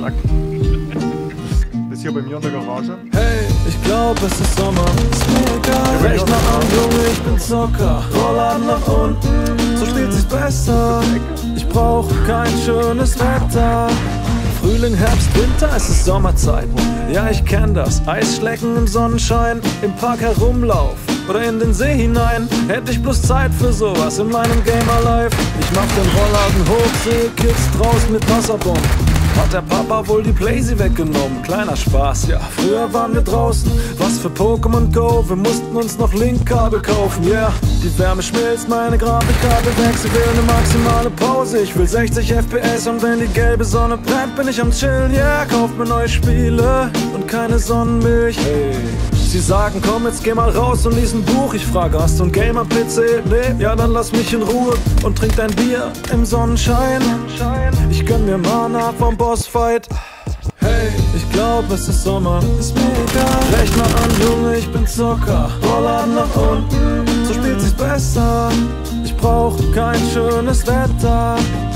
Das hier bei mir in der Garage. Hey, ich glaub, es ist Sommer, ist mir egal. Rechner an, Junge, ich bin Zocker. Rollladen nach unten, so spielt sich's besser. Ich brauch kein schönes Wetter. Frühling, Herbst, Winter, es ist Sommerzeit. Ja, ich kenn das. Eisschlecken im Sonnenschein, im Park herumlauf oder in den See hinein. Hätte ich bloß Zeit für sowas in meinem Gamer Life. Ich mach den Rollladen hoch, sehe Kids draußen mit Wasserbomben. Hat der Papa wohl die Playsee weggenommen? Kleiner Spaß, ja, früher waren wir draußen. Was für Pokémon Go, wir mussten uns noch Linkkabel kaufen, yeah. Die Wärme schmilzt, meine Grafikkarte weg, sie will eine maximale Pause. Ich will 60 FPS und wenn die gelbe Sonne brennt, bin ich am Chillen, yeah. Kauft mir neue Spiele und keine Sonnenmilch, hey. Sie sagen, komm, jetzt geh mal raus und lies ein Buch. Ich frage, hast du ein Gamer-PC? Nee, ja, dann lass mich in Ruhe und trink dein Bier im Sonnenschein. Ich gönn mir Mana vom Bossfight. Hey, ich glaub, es ist Sommer, ist mir egal. Rechner an, Junge, ich bin Zocker. Rollladen nach unten, so spielt sich's besser. Ich brauch kein schönes Wetter.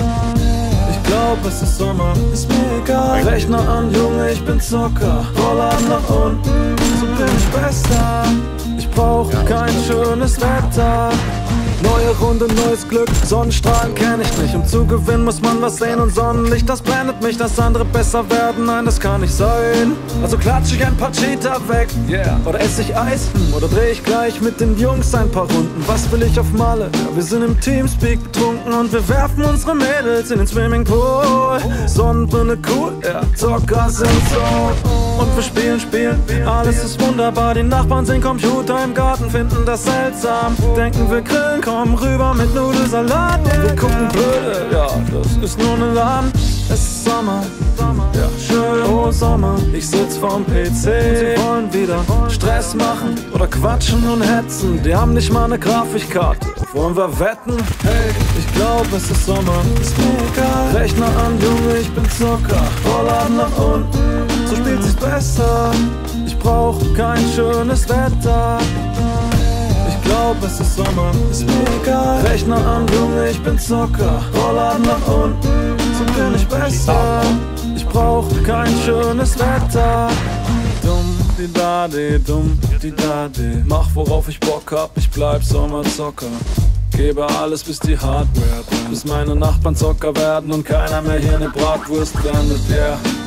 Ich glaub, es ist Sommer, ist mir egal. Rechner an, Junge, ich bin Zocker. Rollladen nach unten, so bin ich besser. Ich brauch kein schönes Wetter. Neue Runde, neues Glück, Sonnenstrahlen kenn ich nicht. Um zu gewinnen muss man was sehen und Sonnenlicht, das blendet mich, dass andere besser werden. Nein, das kann nicht sein. Also klatsch ich ein paar Cheater weg, yeah. Oder esse ich Eis, oder dreh ich gleich mit den Jungs ein paar Runden. Was will ich auf Malle? Ja, wir sind im Teamspeak betrunken und wir werfen unsere Mädels in den Swimmingpool. Sonnenbrille cool, ja, Zocker sind so. Und wir spielen, alles ist wunderbar. Die Nachbarn sehen Computer im Garten, finden das seltsam. Denken wir grillen, kommen rüber mit Nudelsalat. Wir gucken blöde, ja, das ist nur ne Laden. Es ist Sommer, ja, schön, oh Sommer. Ich sitz vorm PC, sie wollen wieder Stress machen oder quatschen und hetzen. Die haben nicht mal ne Grafikkarte, wollen wir wetten? Hey, ich glaub, es ist Sommer, ist mir egal. Rechner an, Junge, ich bin Zocker. Rollladen nach unten, so spielt sich's besser. Ich brauch kein schönes Wetter. Ich glaub, es ist Sommer, ist mir egal. Rechner an, Junge, ich bin Zocker. Rollladen nach unten, so bin ich besser. Ich brauch kein schönes Wetter. Dumm, die da, die. Mach worauf ich Bock hab, ich bleib Sommerzocker. Gebe alles, bis die Hardware brennt. Bis meine Nachbarn Zocker werden und keiner mehr hier ne Bratwurst blendet, yeah.